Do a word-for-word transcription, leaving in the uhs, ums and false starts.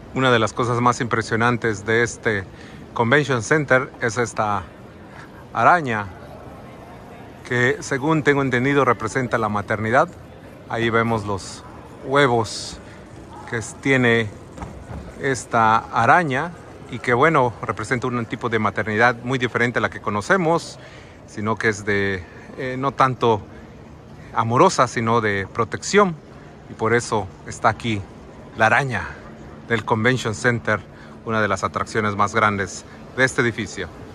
Una de las cosas más impresionantes de este Convention Center es esta araña que, según tengo entendido, representa la maternidad. Ahí vemos los huevos que tiene esta araña y que, bueno, representa un tipo de maternidad muy diferente a la que conocemos, sino que es de eh, no tanto amorosa, sino de protección, y por eso está aquí la araña del Convention Center, una de las atracciones más grandes de este edificio.